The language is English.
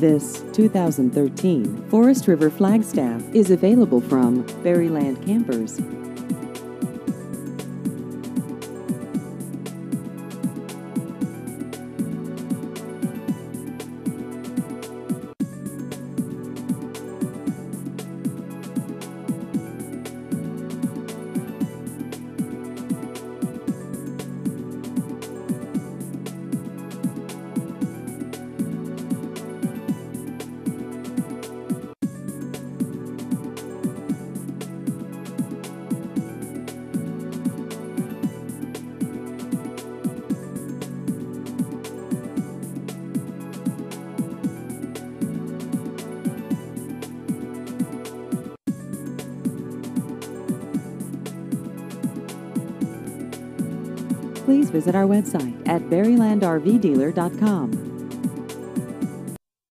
This 2013 Forest River Flagstaff is available from Berryland Campers. Please visit our website at berrylandrvdealer.com.